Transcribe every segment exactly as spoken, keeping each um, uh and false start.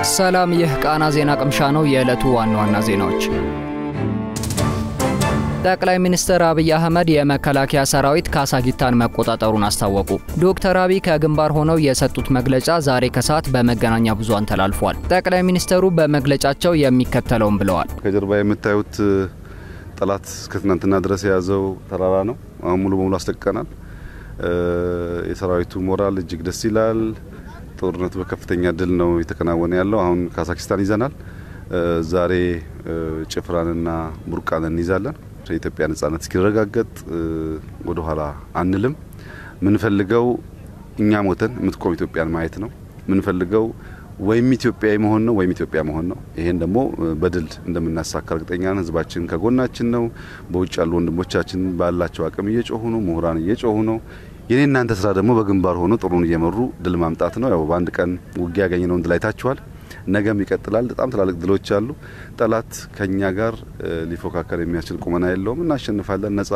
ሰላም ይህ ቃና ዜና ቅምሻ ነው። የዕለቱ ዋና ዋና ዜናዎች ጠቅላይ ሚኒስትር አብይ አህመድ የመከላከያ ሰራዊት ካሳጊታን መቆጣጠሩን አስታወቁ። ዶክተር አብይ ከግንባር ሆነው የሰጡት መግለጫ ዛሬ ከሰዓት በመገናኛ ብዙሃን ተላልፏል። ጠቅላይ ሚኒስትሩ በመግለጫቸው የሚከተለውን ብለዋል። ከጀርባ የምታዩት ጠላት እስከትናንትና ድረስ የያዘው ተራራ ነው። አሁን ሙሉ በሙሉ አስለቀናል። የሰራዊቱ ሞራል እጅግ ደስ ይላል። ጦርነቱ በከፍተኛ ድል ነው የተከናወነ ያለው። አሁን ካዛክስታን ይዘናል። ዛሬ ጭፍራንና ቡርቃንን እንይዛለን። የኢትዮጵያ ነጻነት እስኪረጋገጥ ወደ ኋላ አንልም። ምን ፈልገው እኛ ሞተን የምትቆም ኢትዮጵያን ማየት ነው። ምን ፈልገው ወይም ኢትዮጵያዊ መሆን ነው ወይም ኢትዮጵያ መሆን ነው። ይሄን ደግሞ በድል እንደምናሳካ እርግጠኛ ነን። ህዝባችን ከጎናችን ነው። በውጭ ያሉ ወንድሞቻችን ባላቸው አቅም እየጮሁ ነው። ምሁራን እየጮሁ ነው። የኔ እናንተ ስራ ደግሞ በግንባር ሆኖ ጥሩን እየመሩ ድል ማምጣት ነው። ያው በአንድ ቀን ውጊያ ያገኘነው ድል አይታችኋል። ነገም ይቀጥላል። በጣም ትላልቅ ድሎች አሉ። ጠላት ከኛ ጋር ሊፎካከር የሚያስችል ቁመና የለውም። እናሸንፋለን። ነጻ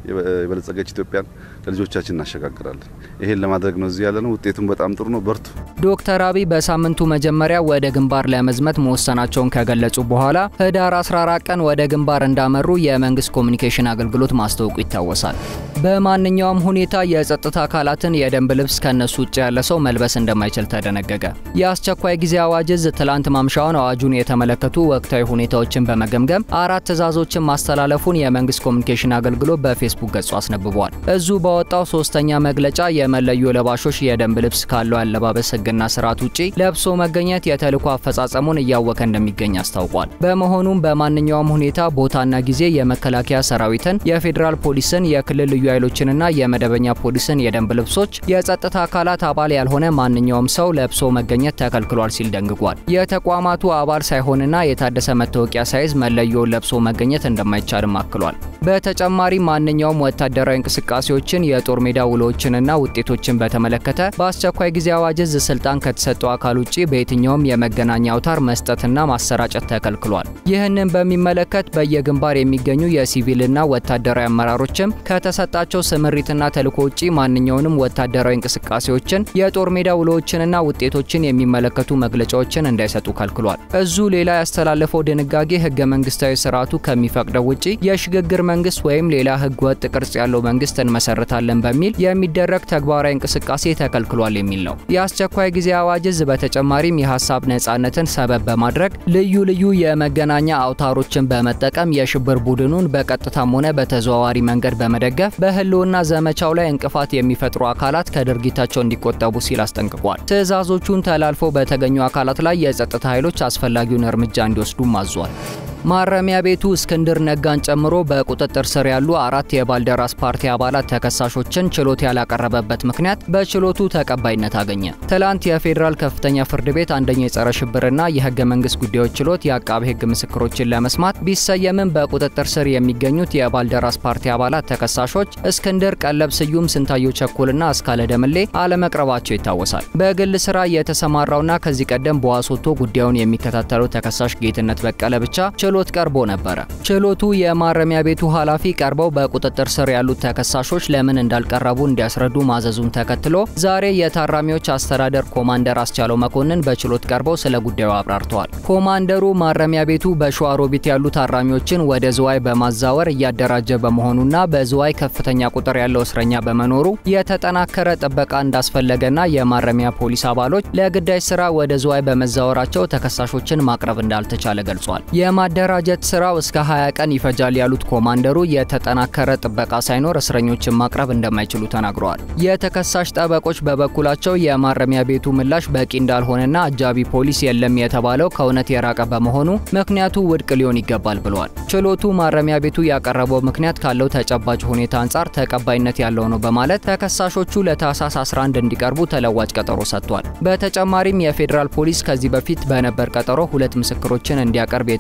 የበለጸገች ኢትዮጵያን ለልጆቻችን እናሸጋግራለን። ይሄን ለማድረግ ነው እዚህ ያለነው። ውጤቱም በጣም ጥሩ ነው። በርቱ። ዶክተር አብይ በሳምንቱ መጀመሪያ ወደ ግንባር ለመዝመት መወሰናቸውን ከገለጹ በኋላ ህዳር አስራ አራት ቀን ወደ ግንባር እንዳመሩ የመንግስት ኮሙኒኬሽን አገልግሎት ማስታወቁ ይታወሳል። በማንኛውም ሁኔታ የጸጥታ አካላትን የደንብ ልብስ ከነሱ ውጭ ያለ ሰው መልበስ እንደማይችል ተደነገገ። የአስቸኳይ ጊዜ አዋጅ ትላንት ማምሻውን አዋጁን የተመለከቱ ወቅታዊ ሁኔታዎችን በመገምገም አራት ትዕዛዞችን ማስተላለፉን የመንግስት ኮሙኒኬሽን አገልግሎት በፌስቡክ ገጹ አስነብቧል። እዙ ባወጣው ሶስተኛ መግለጫ የመለዮ ለባሾች የደንብ ልብስ ካለው አለባበስ ህግና ስርዓት ውጪ ለብሶ መገኘት የተልእኮ አፈጻጸሙን እያወከ እንደሚገኝ አስታውቋል። በመሆኑም በማንኛውም ሁኔታ ቦታና ጊዜ የመከላከያ ሰራዊትን፣ የፌዴራል ፖሊስን፣ የክልል ልዩ ኃይሎችንና የመደበኛ ፖሊስን የደንብ ልብሶች የጸጥታ አካላት አባል ያልሆነ ማንኛውም ሰው ለብሶ መገኘት ተከልክሏል ሲል ደንግጓል። የተቋማቱ አባል ሳይሆንና የታደሰ መታወቂያ ሳይዝ መለዮ ለብሶ መገኘት እንደማይቻልም አክሏል። በተጨማሪ ማንኛውም ወታደራዊ እንቅስቃሴዎችን የጦር ሜዳ ውሎችንና ውጤቶችን በተመለከተ በአስቸኳይ ጊዜ አዋጅ ስልጣን ከተሰጠው አካል ውጪ በየትኛውም የመገናኛ አውታር መስጠትና ማሰራጨት ተከልክሏል። ይህንን በሚመለከት በየግንባር የሚገኙ የሲቪልና ወታደራዊ አመራሮችም ከተሰጣቸው ስምሪትና ተልእኮ ውጪ ማንኛውንም ወታደራዊ እንቅስቃሴዎችን የጦር ሜዳ ውሎችንና ውጤቶችን የሚመለከቱ መግለጫዎችን እንዳይሰጡ ከልክሏል። እዙ ሌላ ያስተላለፈው ድንጋጌ ህገ መንግስታዊ ስርዓቱ ከሚፈቅደው ውጪ የሽግግር መንግስት ወይም ሌላ ህግ ወጥ ቅርጽ ያለው መንግስት እንመሰርታለን በሚል የሚደረግ ተግባራዊ እንቅስቃሴ ተከልክሏል የሚል ነው። የአስቸኳይ ጊዜ አዋጅ በተጨማሪም የሐሳብ ነጻነትን ሰበብ በማድረግ ልዩ ልዩ የመገናኛ አውታሮችን በመጠቀም የሽብር ቡድኑን በቀጥታም ሆነ በተዘዋዋሪ መንገድ በመደገፍ በህልውና ዘመቻው ላይ እንቅፋት የሚፈጥሩ አካላት ከድርጊታቸው እንዲቆጠቡ ሲል አስጠንቅቋል። ትዕዛዞቹን ተላልፈው በተገኙ አካላት ላይ የጸጥታ ኃይሎች አስፈላጊውን እርምጃ እንዲወስዱ ማዟል። ማረሚያ ቤቱ እስክንድር ነጋን ጨምሮ በቁጥጥር ስር ያሉ አራት የባልደራስ ፓርቲ አባላት ተከሳሾችን ችሎት ያላቀረበበት ምክንያት በችሎቱ ተቀባይነት አገኘ። ትላንት የፌዴራል ከፍተኛ ፍርድ ቤት አንደኛ የጸረ ሽብርና የህገ መንግስት ጉዳዮች ችሎት የአቃቤ ህግ ምስክሮችን ለመስማት ቢሰየምም በቁጥጥር ስር የሚገኙት የባልደራስ ፓርቲ አባላት ተከሳሾች እስክንድር ቀለብ ስዩም፣ ስንታየው ቸኮልና አስካለ ደምሌ አለመቅረባቸው ይታወሳል። በግል ስራ የተሰማራውና ከዚህ ቀደም በዋስ ወጥቶ ጉዳዩን የሚከታተለው ተከሳሽ ጌትነት በቀለ ብቻ ችሎት ቀርቦ ነበር። ችሎቱ የማረሚያ ቤቱ ኃላፊ ቀርበው በቁጥጥር ስር ያሉት ተከሳሾች ለምን እንዳልቀረቡ እንዲያስረዱ ማዘዙን ተከትሎ ዛሬ የታራሚዎች አስተዳደር ኮማንደር አስቻለው መኮንን በችሎት ቀርበው ስለ ጉዳዩ አብራርተዋል። ኮማንደሩ ማረሚያ ቤቱ በሸዋሮቢት ያሉ ታራሚዎችን ወደ ዝዋይ በማዛወር እያደራጀ በመሆኑና በዝዋይ ከፍተኛ ቁጥር ያለው እስረኛ በመኖሩ የተጠናከረ ጥበቃ እንዳስፈለገና የማረሚያ ፖሊስ አባሎች ለግዳጅ ስራ ወደ ዝዋይ በመዛወራቸው ተከሳሾችን ማቅረብ እንዳልተቻለ ገልጿል። የማደራጀት ስራው እስከ ሃያ ቀን ይፈጃል ያሉት ኮማንደሩ የተጠናከረ ጥበቃ ሳይኖር እስረኞችን ማቅረብ እንደማይችሉ ተናግረዋል። የተከሳሽ ጠበቆች በበኩላቸው የማረሚያ ቤቱ ምላሽ በቂ እንዳልሆነና አጃቢ ፖሊስ የለም የተባለው ከእውነት የራቀ በመሆኑ ምክንያቱ ውድቅ ሊሆን ይገባል ብለዋል። ችሎቱ ማረሚያ ቤቱ ያቀረበው ምክንያት ካለው ተጨባጭ ሁኔታ አንጻር ተቀባይነት ያለው ነው በማለት ተከሳሾቹ ለታህሳስ አስራ አንድ እንዲቀርቡ ተለዋጭ ቀጠሮ ሰጥቷል። በተጨማሪም የፌዴራል ፖሊስ ከዚህ በፊት በነበር ቀጠሮ ሁለት ምስክሮችን እንዲያቀርብ የታዘዘው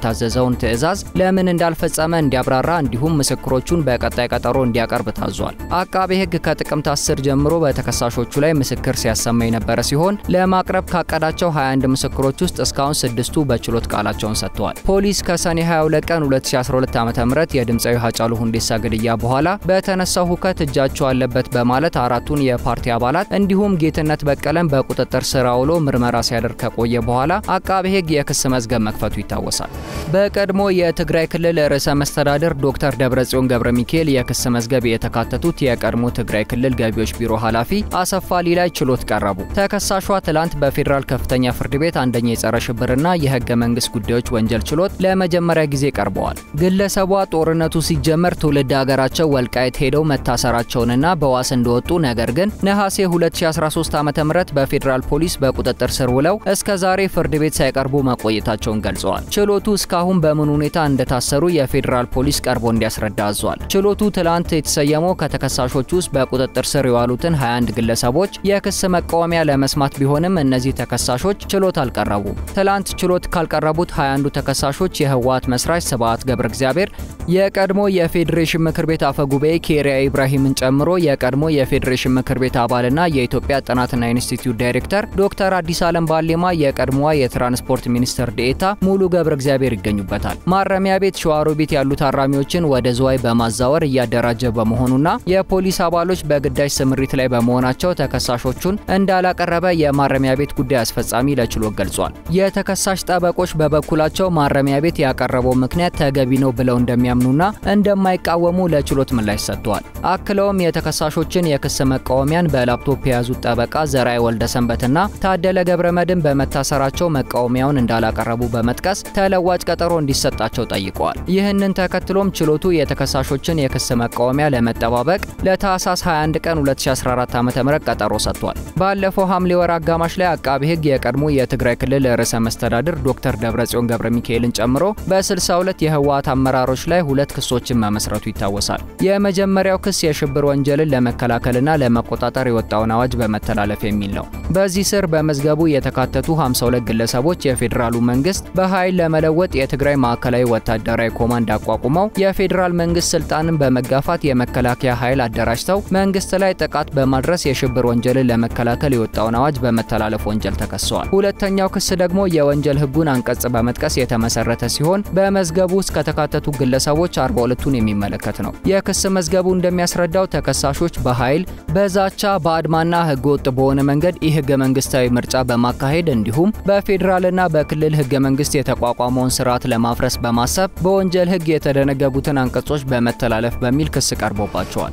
የተሰጠውን ትዕዛዝ ለምን እንዳልፈጸመ እንዲያብራራ እንዲሁም ምስክሮቹን በቀጣይ ቀጠሮ እንዲያቀርብ ታዟል። አቃቤ ሕግ ከጥቅምት አስር ጀምሮ በተከሳሾቹ ላይ ምስክር ሲያሰማ የነበረ ሲሆን ለማቅረብ ካቀዳቸው ሃያ አንድ ምስክሮች ውስጥ እስካሁን ስድስቱ በችሎት ቃላቸውን ሰጥተዋል። ፖሊስ ከሰኔ ሃያ ሁለት ቀን ሁለት ሺህ አስራ ሁለት ዓ.ም የድምጻዊ ሃጫሉ ሁንዴሳ ግድያ በኋላ በተነሳው ሁከት እጃቸው አለበት በማለት አራቱን የፓርቲ አባላት እንዲሁም ጌትነት በቀለን በቁጥጥር ስር አውሎ ምርመራ ሲያደርግ ከቆየ በኋላ አቃቤ ሕግ የክስ መዝገብ መክፈቱ ይታወሳል። በቀድሞ የትግራይ ክልል ርዕሰ መስተዳድር ዶክተር ደብረጽዮን ገብረ ሚካኤል የክስ መዝገብ የተካተቱት የቀድሞ ትግራይ ክልል ገቢዎች ቢሮ ኃላፊ አሰፋ ሊላይ ችሎት ቀረቡ። ተከሳሿ ትላንት በፌዴራል ከፍተኛ ፍርድ ቤት አንደኛ የጸረ ሽብርና የህገ መንግስት ጉዳዮች ወንጀል ችሎት ለመጀመሪያ ጊዜ ቀርበዋል። ግለሰቧ ጦርነቱ ሲጀመር ትውልድ ሀገራቸው ወልቃይት ሄደው መታሰራቸውንና በዋስ እንደወጡ ነገር ግን ነሐሴ ሁለት ሺህ አስራ ሶስት ዓ.ም በፌዴራል ፖሊስ በቁጥጥር ስር ውለው እስከ ዛሬ ፍርድ ቤት ሳይቀርቡ መቆየታቸውን ገልጸዋል። ችሎቱ እስካሁን በምን ሁኔታ እንደታሰሩ የፌዴራል ፖሊስ ቀርቦ እንዲያስረዳ አዟል። ችሎቱ ትላንት የተሰየመው ከተከሳሾቹ ውስጥ በቁጥጥር ስር የዋሉትን ሃያ አንድ ግለሰቦች የክስ መቃወሚያ ለመስማት ቢሆንም እነዚህ ተከሳሾች ችሎት አልቀረቡም። ትላንት ችሎት ካልቀረቡት ሃያ አንዱ ተከሳሾች የህወሓት መስራች ስብሐት ገብረ እግዚአብሔር፣ የቀድሞ የፌዴሬሽን ምክር ቤት አፈ ጉባኤ ኬሪያ ኢብራሂምን ጨምሮ የቀድሞ የፌዴሬሽን ምክር ቤት አባልና የኢትዮጵያ ጥናትና ኢንስቲትዩት ዳይሬክተር ዶክተር አዲስ ዓለም ባሌማ፣ የቀድሞዋ የትራንስፖርት ሚኒስትር ዴኤታ ሙሉ ገብረ እግዚአብሔር ይገኙበታል። ማረሚያ ቤት ሸዋሮቢት ያሉ ታራሚዎችን ወደ ዝዋይ በማዛወር እያደራጀ በመሆኑና የፖሊስ አባሎች በግዳጅ ስምሪት ላይ በመሆናቸው ተከሳሾቹን እንዳላቀረበ የማረሚያ ቤት ጉዳይ አስፈጻሚ ለችሎት ገልጿል። የተከሳሽ ጠበቆች በበኩላቸው ማረሚያ ቤት ያቀረበው ምክንያት ተገቢ ነው ብለው እንደሚያምኑና እንደማይቃወሙ ለችሎት ምላሽ ሰጥተዋል። አክለውም የተከሳሾችን የክስ መቃወሚያን በላፕቶፕ የያዙት ጠበቃ ዘራይ ወልደሰንበትና ታደለ ገብረመድን በመታሰራቸው መቃወሚያውን እንዳላቀረቡ በመጥቀስ ተለዋጭ ቀጠሮ እንዲሰጣቸው ጠይቀዋል። ይህንን ተከትሎም ችሎቱ የተከሳሾችን የክስ መቃወሚያ ለመጠባበቅ ለታህሳስ ሃያ አንድ ቀን ሁለት ሺህ አስራ አራት ዓ.ም ቀጠሮ ሰጥቷል። ባለፈው ሐምሌ ወር አጋማሽ ላይ አቃቤ ሕግ የቀድሞ የትግራይ ክልል ርዕሰ መስተዳድር ዶክተር ደብረጽዮን ገብረ ሚካኤልን ጨምሮ በስልሳ ሁለት የህወሓት አመራሮች ላይ ሁለት ክሶችን መመስረቱ ይታወሳል። የመጀመሪያው ክስ የሽብር ወንጀልን ለመከላከልና ለመቆጣጠር የወጣውን አዋጅ በመተላለፍ የሚል ነው። በዚህ ስር በመዝገቡ የተካተቱ ሃምሳ ሁለት ግለሰቦች የፌዴራሉ መንግስት በኃይል ለመለወጥ የትግራይ ማዕከላዊ ወታደራዊ ኮማንድ አቋቁመው የፌዴራል መንግስት ስልጣንን በመጋፋት የመከላከያ ኃይል አደራጅተው መንግስት ላይ ጥቃት በማድረስ የሽብር ወንጀልን ለመከላከል የወጣውን አዋጅ በመተላለፍ ወንጀል ተከሰዋል። ሁለተኛው ክስ ደግሞ የወንጀል ህጉን አንቀጽ በመጥቀስ የተመሰረተ ሲሆን በመዝገቡ ውስጥ ከተካተቱ ግለሰቦች አርባ ሁለቱን የሚመለከት ነው። የክስ መዝገቡ እንደሚያስረዳው ተከሳሾች በኃይል በዛቻ በአድማና ህገወጥ በሆነ መንገድ የህገ መንግስታዊ ምርጫ በማካሄድ እንዲሁም በፌዴራልና በክልል ህገ መንግስት የተቋቋመውን ስርዓት ለማፍረስ በማሰብ በወንጀል ህግ የተደነገጉትን አንቀጾች በመተላለፍ በሚል ክስ ቀርቦባቸዋል።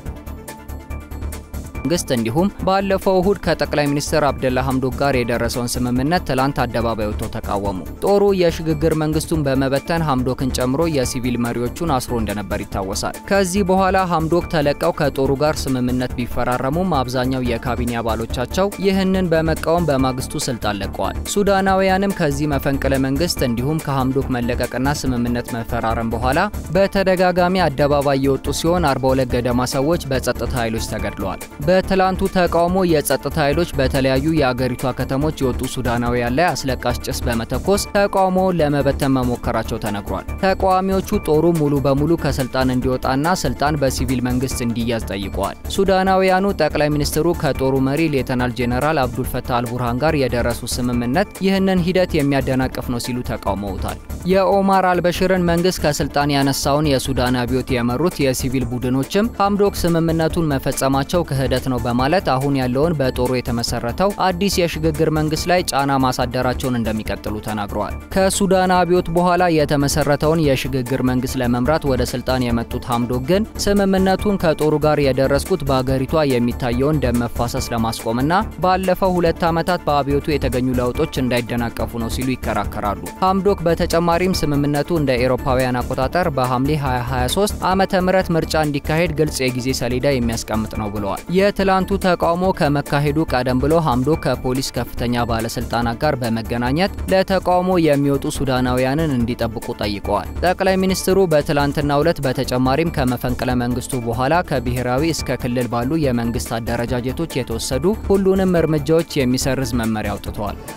መንግስት እንዲሁም ባለፈው እሁድ ከጠቅላይ ሚኒስትር አብደላ ሐምዶክ ጋር የደረሰውን ስምምነት ትላንት አደባባይ ወጥተው ተቃወሙ። ጦሩ የሽግግር መንግስቱን በመበተን ሐምዶክን ጨምሮ የሲቪል መሪዎቹን አስሮ እንደነበር ይታወሳል። ከዚህ በኋላ ሐምዶክ ተለቀው ከጦሩ ጋር ስምምነት ቢፈራረሙም አብዛኛው የካቢኔ አባሎቻቸው ይህንን በመቃወም በማግስቱ ስልጣን ለቀዋል። ሱዳናውያንም ከዚህ መፈንቅለ መንግስት እንዲሁም ከሐምዶክ መለቀቅና ስምምነት መፈራረም በኋላ በተደጋጋሚ አደባባይ የወጡ ሲሆን አርባ ሁለት ገደማ ሰዎች በጸጥታ ኃይሎች ተገድለዋል። በትላንቱ ተቃውሞ የጸጥታ ኃይሎች በተለያዩ የአገሪቷ ከተሞች የወጡ ሱዳናውያን ላይ አስለቃሽ ጭስ በመተኮስ ተቃውሞውን ለመበተን መሞከራቸው ተነግሯል። ተቃዋሚዎቹ ጦሩ ሙሉ በሙሉ ከስልጣን እንዲወጣና ስልጣን በሲቪል መንግስት እንዲያዝ ጠይቀዋል። ሱዳናውያኑ ጠቅላይ ሚኒስትሩ ከጦሩ መሪ ሌተናል ጄኔራል አብዱል ፈታህ አልቡርሃን ጋር የደረሱ ስምምነት ይህንን ሂደት የሚያደናቅፍ ነው ሲሉ ተቃውመውታል። የኦማር አልበሽርን መንግስት ከስልጣን ያነሳውን የሱዳን አብዮት የመሩት የሲቪል ቡድኖችም ሐምዶክ ስምምነቱን መፈጸማቸው ክህደት ነው በማለት አሁን ያለውን በጦሩ የተመሰረተው አዲስ የሽግግር መንግስት ላይ ጫና ማሳደራቸውን እንደሚቀጥሉ ተናግረዋል። ከሱዳን አብዮት በኋላ የተመሰረተውን የሽግግር መንግስት ለመምራት ወደ ስልጣን የመጡት ሐምዶክ ግን ስምምነቱን ከጦሩ ጋር የደረስኩት በአገሪቷ የሚታየውን ደም መፋሰስ ለማስቆምና ባለፈው ሁለት ዓመታት በአብዮቱ የተገኙ ለውጦች እንዳይደናቀፉ ነው ሲሉ ይከራከራሉ። ሐምዶክ በተጨማሪም ስምምነቱ እንደ አውሮፓውያን አቆጣጠር በሐምሌ ሁለት ሺህ ሃያ ሶስት ዓመተ ምህረት ምርጫ እንዲካሄድ ግልጽ የጊዜ ሰሌዳ የሚያስቀምጥ ነው ብለዋል። የትላንቱ ተቃውሞ ከመካሄዱ ቀደም ብሎ ሐምዶክ ከፖሊስ ከፍተኛ ባለስልጣናት ጋር በመገናኘት ለተቃውሞ የሚወጡ ሱዳናውያንን እንዲጠብቁ ጠይቀዋል። ጠቅላይ ሚኒስትሩ በትላንትናው ዕለት በተጨማሪም ከመፈንቅለ መንግስቱ በኋላ ከብሔራዊ እስከ ክልል ባሉ የመንግስት አደረጃጀቶች የተወሰዱ ሁሉንም እርምጃዎች የሚሰርዝ መመሪያ አውጥተዋል።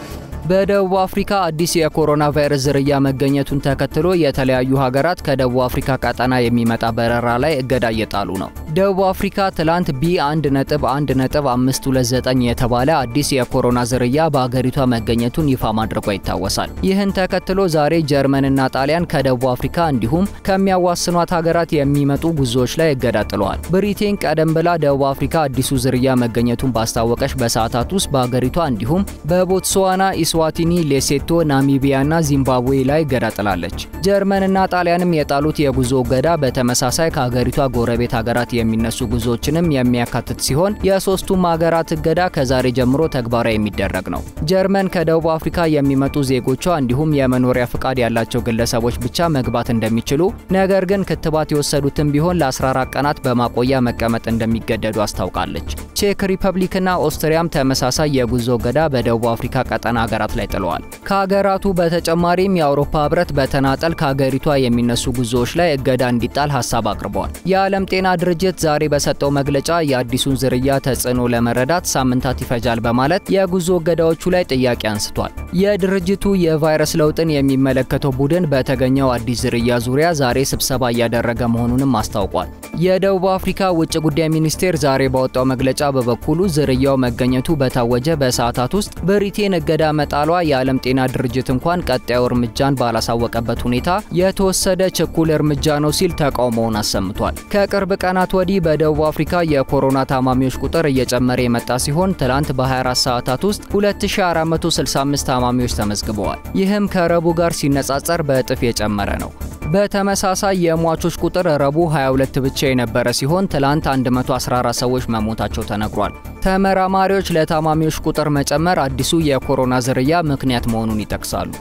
በደቡብ አፍሪካ አዲስ የኮሮና ቫይረስ ዝርያ መገኘቱን ተከትሎ የተለያዩ ሀገራት ከደቡብ አፍሪካ ቀጠና የሚመጣ በረራ ላይ እገዳ እየጣሉ ነው። ደቡብ አፍሪካ ትላንት ቢ አንድ ነጥብ አንድ ነጥብ አምስት ሁለት ዘጠኝ የተባለ አዲስ የኮሮና ዝርያ በአገሪቷ መገኘቱን ይፋ ማድረጓ ይታወሳል። ይህን ተከትሎ ዛሬ ጀርመንና ጣሊያን ከደቡብ አፍሪካ እንዲሁም ከሚያዋስኗት ሀገራት የሚመጡ ጉዞዎች ላይ እገዳ ጥለዋል። ብሪቴን ቀደም ብላ ደቡብ አፍሪካ አዲሱ ዝርያ መገኘቱን ባስታወቀች በሰዓታት ውስጥ በአገሪቷ እንዲሁም በቦትስዋና፣ ኢስዋቲኒ፣ ሌሴቶ፣ ናሚቢያና ዚምባብዌ ላይ እገዳ ጥላለች። ጀርመንና ጣሊያንም የጣሉት የጉዞ እገዳ በተመሳሳይ ከሀገሪቷ ጎረቤት ሀገራት የሚነሱ ጉዞዎችንም የሚያካትት ሲሆን የሶስቱም ሀገራት እገዳ ከዛሬ ጀምሮ ተግባራዊ የሚደረግ ነው። ጀርመን ከደቡብ አፍሪካ የሚመጡ ዜጎቿ እንዲሁም የመኖሪያ ፍቃድ ያላቸው ግለሰቦች ብቻ መግባት እንደሚችሉ፣ ነገር ግን ክትባት የወሰዱትም ቢሆን ለ14 ቀናት በማቆያ መቀመጥ እንደሚገደዱ አስታውቃለች። ቼክ ሪፐብሊክና ኦስትሪያም ተመሳሳይ የጉዞ እገዳ በደቡብ አፍሪካ ቀጠና ሀገራት ላይ ጥለዋል። ከሀገራቱ በተጨማሪም የአውሮፓ ህብረት በተናጠል ከሀገሪቷ የሚነሱ ጉዞዎች ላይ እገዳ እንዲጣል ሀሳብ አቅርበዋል። የዓለም ጤና ድርጅት ዛሬ በሰጠው መግለጫ የአዲሱን ዝርያ ተጽዕኖ ለመረዳት ሳምንታት ይፈጃል በማለት የጉዞ እገዳዎቹ ላይ ጥያቄ አንስቷል። የድርጅቱ የቫይረስ ለውጥን የሚመለከተው ቡድን በተገኘው አዲስ ዝርያ ዙሪያ ዛሬ ስብሰባ እያደረገ መሆኑንም አስታውቋል። የደቡብ አፍሪካ ውጭ ጉዳይ ሚኒስቴር ዛሬ ባወጣው መግለጫ በበኩሉ ዝርያው መገኘቱ በታወጀ በሰዓታት ውስጥ ብሪቴን እገዳ መጣሏ የዓለም ጤና ድርጅት እንኳን ቀጣዩ እርምጃን ባላሳወቀበት ሁኔታ የተወሰደ ችኩል እርምጃ ነው ሲል ተቃውሞውን አሰምቷል። ከቅርብ ቀናት ወዲህ በደቡብ አፍሪካ የኮሮና ታማሚዎች ቁጥር እየጨመረ የመጣ ሲሆን ትላንት በ24 ሰዓታት ውስጥ ሁለት ሺህ አራት መቶ ስልሳ አምስት ታማሚዎች ተመዝግበዋል። ይህም ከረቡዕ ጋር ሲነጻጸር በእጥፍ የጨመረ ነው። በተመሳሳይ የሟቾች ቁጥር ረቡዕ ሃያ ሁለት ብቻ የነበረ ሲሆን ትላንት አንድ መቶ አስራ አራት ሰዎች መሞታቸው ተነግሯል። ተመራማሪዎች ለታማሚዎች ቁጥር መጨመር አዲሱ የኮሮና ዝርያ ምክንያት መሆኑን ይጠቅሳሉ።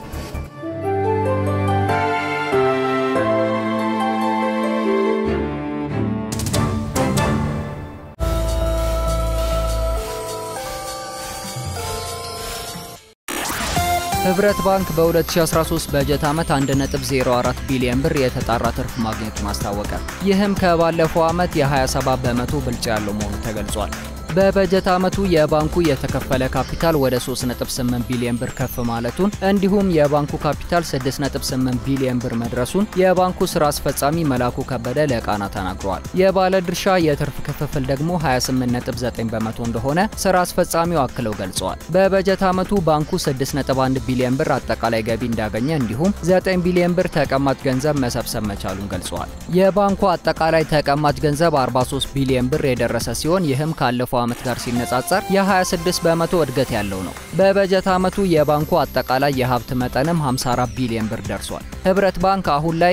ህብረት ባንክ በ2013 በጀት ዓመት አንድ ነጥብ ዜሮ አራት ቢሊዮን ብር የተጣራ ትርፍ ማግኘቱን አስታወቀ። ይህም ከባለፈው ዓመት የ27 በመቶ ብልጫ ያለው መሆኑ ተገልጿል። በበጀት ዓመቱ የባንኩ የተከፈለ ካፒታል ወደ ሶስት ነጥብ ስምንት ቢሊዮን ብር ከፍ ማለቱን እንዲሁም የባንኩ ካፒታል ስድስት ነጥብ ስምንት ቢሊዮን ብር መድረሱን የባንኩ ስራ አስፈጻሚ መላኩ ከበደ ለቃና ተናግረዋል። የባለድርሻ የትርፍ ክፍፍል ደግሞ ሃያ ስምንት ነጥብ ዘጠኝ በመቶ እንደሆነ ስራ አስፈጻሚው አክለው ገልጸዋል። በበጀት ዓመቱ ባንኩ ስድስት ነጥብ አንድ ቢሊዮን ብር አጠቃላይ ገቢ እንዳገኘ እንዲሁም ዘጠኝ ቢሊዮን ብር ተቀማጭ ገንዘብ መሰብሰብ መቻሉን ገልጸዋል። የባንኩ አጠቃላይ ተቀማጭ ገንዘብ አርባ ሶስት ቢሊዮን ብር የደረሰ ሲሆን ይህም ካለፈው ዓመት ጋር ሲነጻጸር የ26 በመቶ እድገት ያለው ነው። በበጀት ዓመቱ የባንኩ አጠቃላይ የሀብት መጠንም ሃምሳ አራት ቢሊዮን ብር ደርሷል። ህብረት ባንክ አሁን ላይ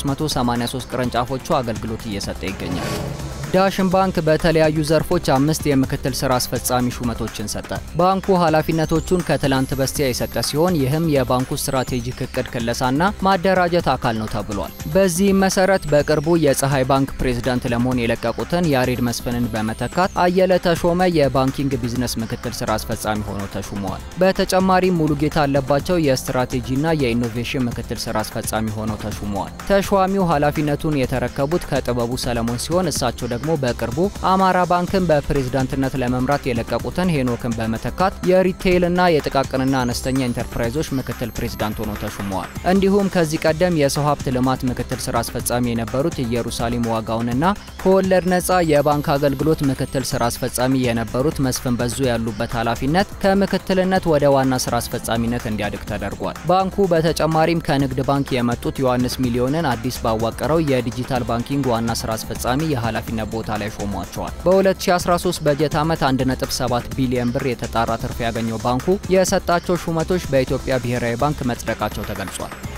በ383 ቅርንጫፎቹ አገልግሎት እየሰጠ ይገኛል። ዳሽን ባንክ በተለያዩ ዘርፎች አምስት የምክትል ስራ አስፈጻሚ ሹመቶችን ሰጠ። ባንኩ ኃላፊነቶቹን ከትላንት በስቲያ የሰጠ ሲሆን ይህም የባንኩ ስትራቴጂክ እቅድ ክለሳና ማደራጀት አካል ነው ተብሏል። በዚህም መሰረት በቅርቡ የፀሐይ ባንክ ፕሬዝዳንት ለመሆን የለቀቁትን ያሬድ መስፍንን በመተካት አየለ ተሾመ የባንኪንግ ቢዝነስ ምክትል ስራ አስፈጻሚ ሆነው ተሹመዋል። በተጨማሪም ሙሉጌታ አለባቸው የስትራቴጂና የኢኖቬሽን ምክትል ስራ አስፈጻሚ ሆነው ተሹመዋል። ተሿሚው ኃላፊነቱን የተረከቡት ከጥበቡ ሰለሞን ሲሆን እሳቸው ደግሞ በቅርቡ አማራ ባንክን በፕሬዝዳንትነት ለመምራት የለቀቁትን ሄኖክን በመተካት የሪቴይልና የጥቃቅንና አነስተኛ ኢንተርፕራይዞች ምክትል ፕሬዝዳንት ሆነው ተሹመዋል። እንዲሁም ከዚህ ቀደም የሰው ሀብት ልማት ምክትል ስራ አስፈጻሚ የነበሩት ኢየሩሳሌም ዋጋውንና ከወለድ ነጻ የባንክ አገልግሎት ምክትል ስራ አስፈጻሚ የነበሩት መስፍን በዙ ያሉበት ኃላፊነት ከምክትልነት ወደ ዋና ስራ አስፈጻሚነት እንዲያድግ ተደርጓል። ባንኩ በተጨማሪም ከንግድ ባንክ የመጡት ዮሐንስ ሚሊዮንን አዲስ ባዋቀረው የዲጂታል ባንኪንግ ዋና ስራ አስፈጻሚ የኃላፊነት ቦታ ላይ ሾሟቸዋል። በ2013 በጀት ዓመት አንድ ነጥብ ሰባት ቢሊዮን ብር የተጣራ ትርፍ ያገኘው ባንኩ የሰጣቸው ሹመቶች በኢትዮጵያ ብሔራዊ ባንክ መጽደቃቸው ተገልጿል።